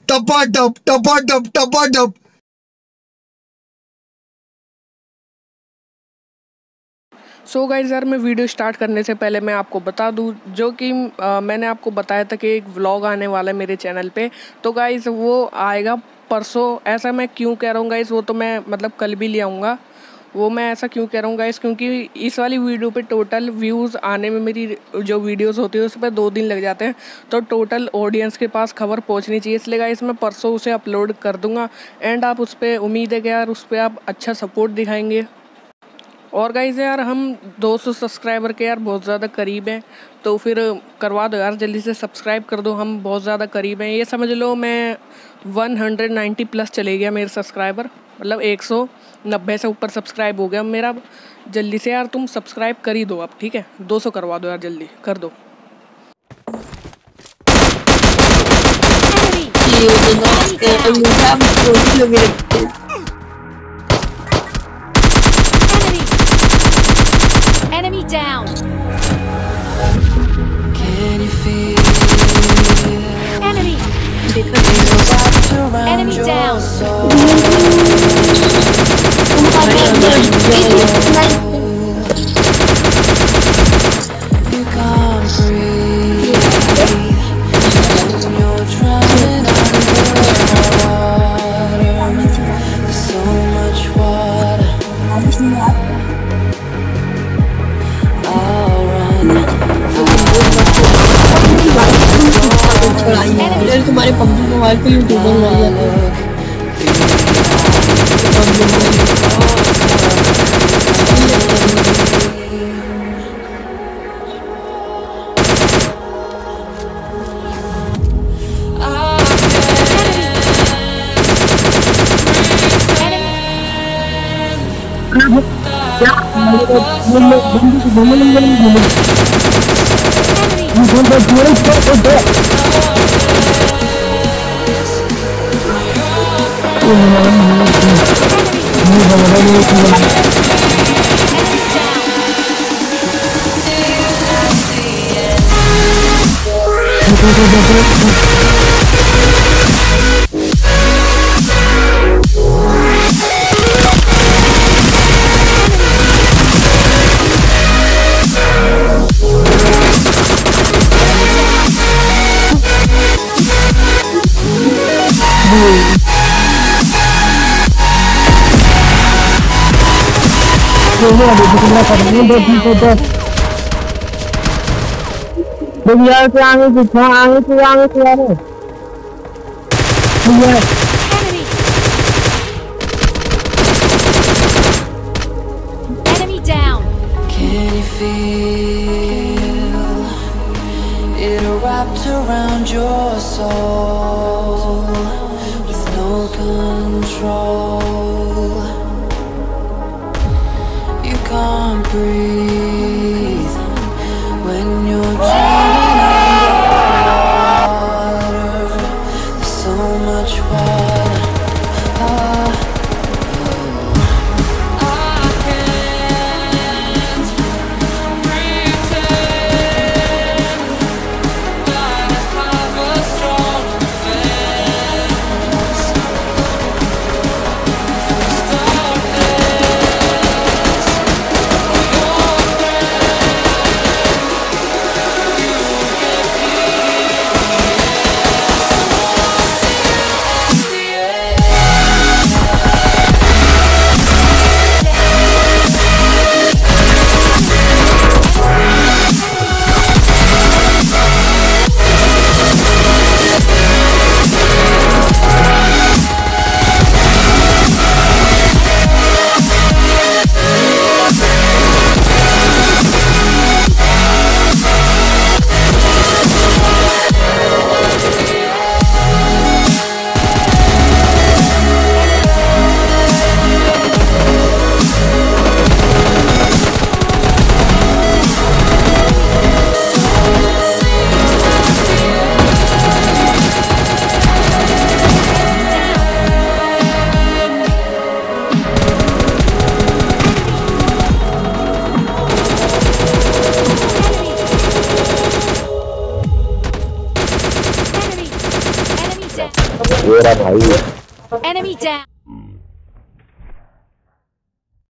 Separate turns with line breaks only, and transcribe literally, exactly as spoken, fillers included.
टपा टप टपा टप टपा टप।
सो गाइस यार, मैं वीडियो स्टार्ट करने से पहले मैं आपको बता दूं, जो कि आ, मैंने आपको बताया था कि एक व्लॉग आने वाला है मेरे चैनल पे। तो गाइस वो आएगा परसों। ऐसा मैं क्यों कह रहा हूँ गाइस, वो तो मैं मतलब कल भी ले आऊँगा। वो मैं ऐसा क्यों कह रहा हूँ गाइस, क्योंकि इस वाली वीडियो पे टोटल व्यूज़ आने में मेरी जो वीडियोस होती है उस पर दो दिन लग जाते हैं। तो टोटल ऑडियंस के पास खबर पहुँचनी चाहिए, इसलिए गाइस मैं परसों उसे अपलोड कर दूँगा। एंड आप उस पर उम्मीद है कि यार उस पर आप अच्छा सपोर्ट दिखाएंगे। और गाइस यार, हम दो सौ सब्सक्राइबर के यार बहुत ज़्यादा करीब हैं। तो फिर करवा दो यार, जल्दी से सब्सक्राइब कर दो। हम बहुत ज़्यादा करीब हैं, ये समझ लो मैं एक सौ नब्बे प्लस चले गया मेरे सब्सक्राइबर, मतलब एक सौ नब्बे से ऊपर सब्सक्राइब हो गया मेरा। जल्दी से यार तुम सब्सक्राइब कर ही दो अब, ठीक है? दो सौ करवा दो यार, जल्दी कर दो।
Enemy down.
Can you feel?
Enemy. Enemy down. You can't breathe. You're drowning underwater. There's so much water.
तुम्हारे पबजी मोबाइल पे यूट्यूबर मिल जाते हैं। भैया से आगे से आगे से आगे से आगे भैया
Enemy down.
Can you feel it wrapped around your soul with no control? You can't breathe when you're drowning underwater. There's so much water. Ah.
ये रहा भाई।
Enemy down.